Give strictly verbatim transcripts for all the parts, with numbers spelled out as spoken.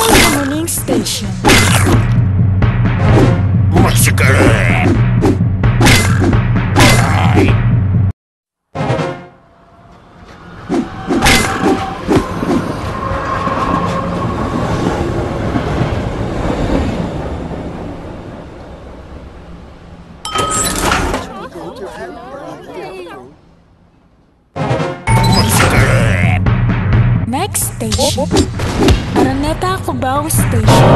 Summoning Station. Massacre! Alright. Next station, Araneta Cubao Station.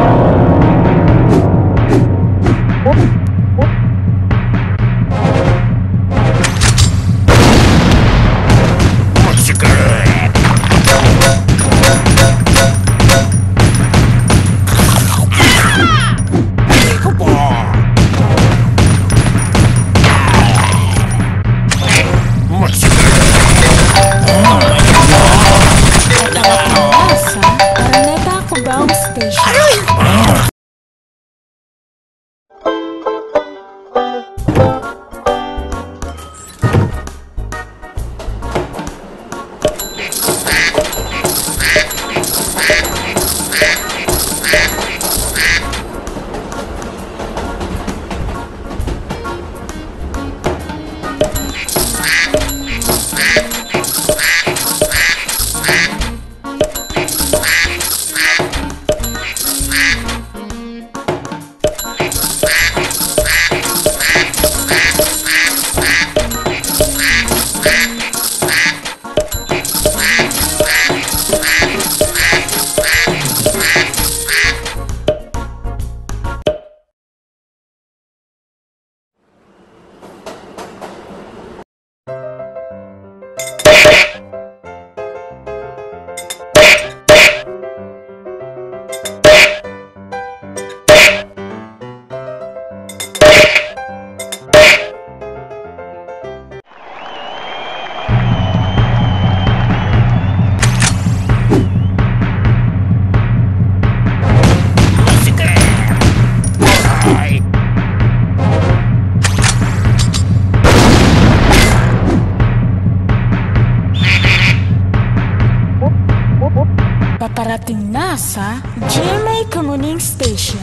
Paparating na sa G M A Communing Station.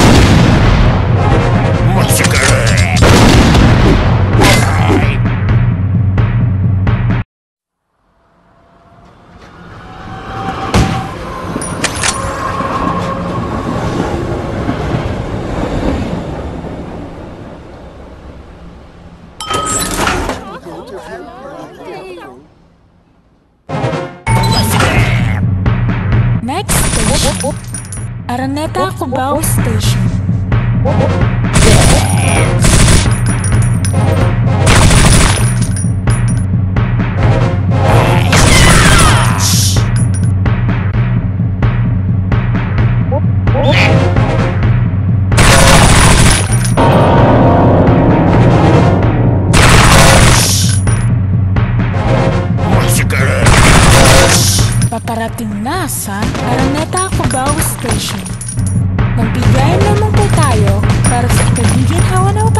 Massacre! Alright. Next station, Araneta Cubao Station. Paparating na sa Araneta Cubao Station. Magbigay naman po tayo para sa ikagiginhawa na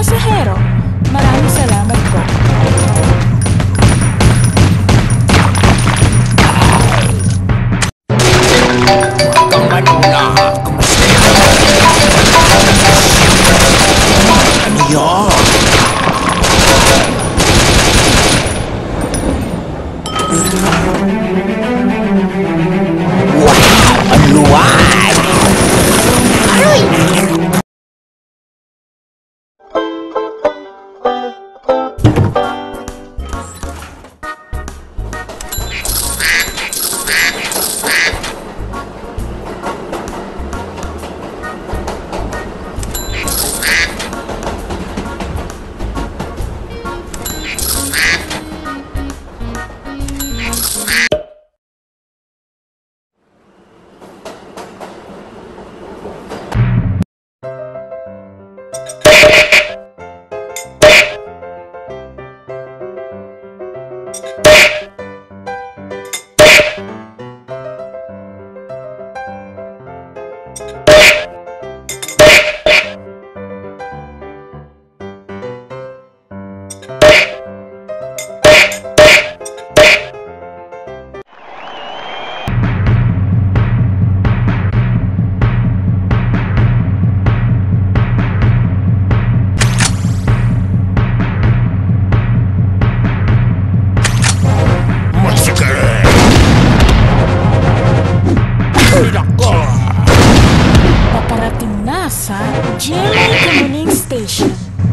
nasa G M A Communing Station.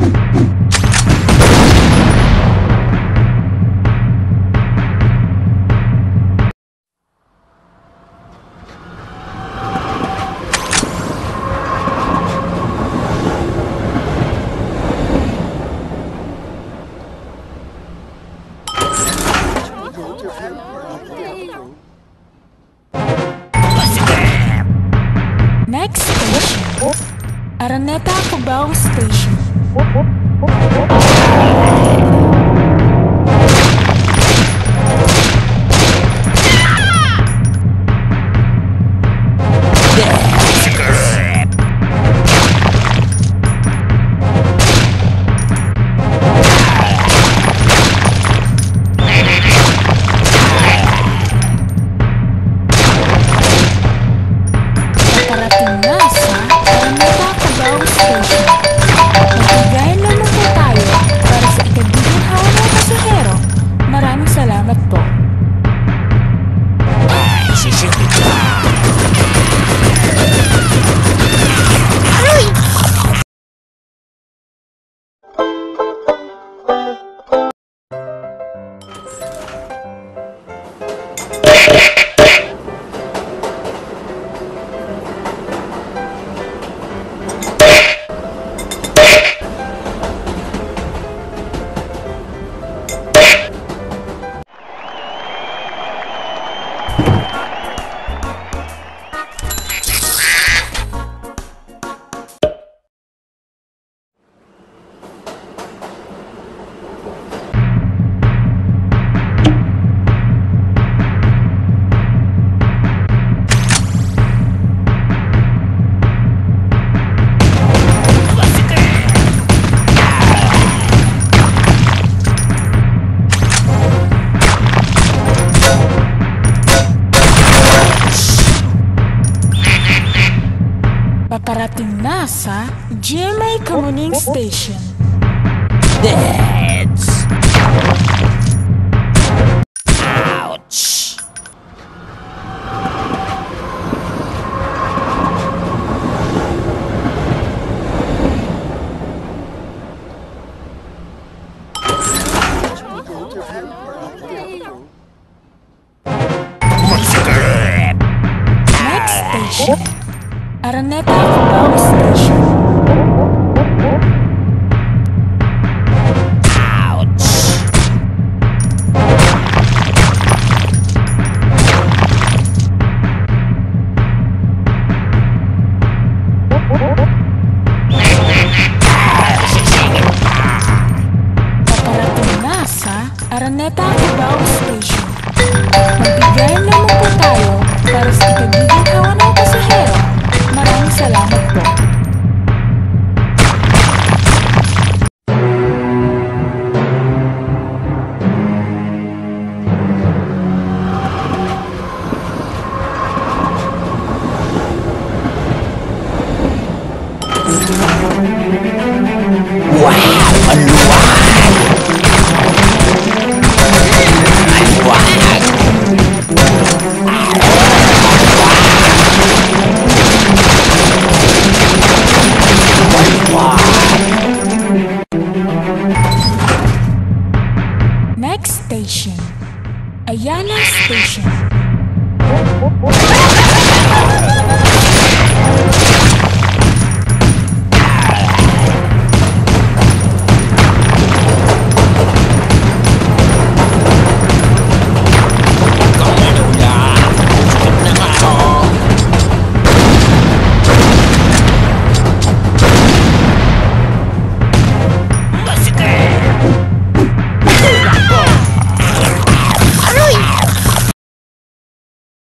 Next station, Araneta Cubao Station. Parating na sa Araneta Cubao Station. Magbigayan lamang po tayo para sa ikagiginhawa ng pasahero. Maraming salamat po. Sisipin ka. Paparating na sa G M A Communing Station. That's... Ouch! Next station, Araneta Cubao Station. Ouch! Paparating na sa Araneta Cubao Station. Magbigayan lamang po tayo para sa ikagiginhawa ng pasahero. Maraming salamat po. Wow! Maluwag! Maluwag! Next station, Ayala Station.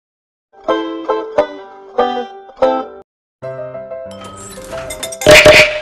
Aroy!